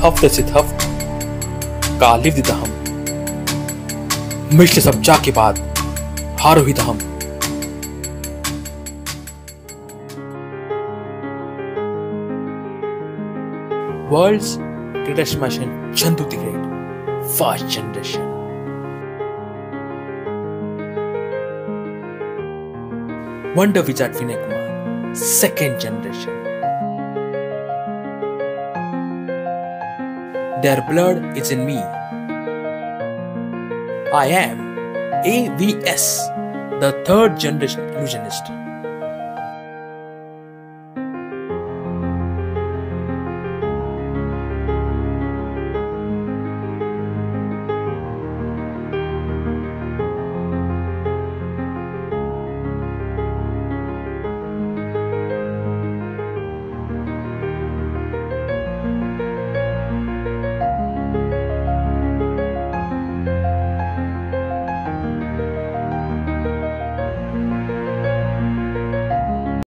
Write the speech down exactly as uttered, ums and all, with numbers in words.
hafta sit hafta कालिव दहम मिश्र सब्जा के बाद हारो ही दहम World's greatest machine Chandu the Great first generation Wonder Wizard Vinay Kumar second generation Their blood is in me. I am A V S, the third generation illusionist.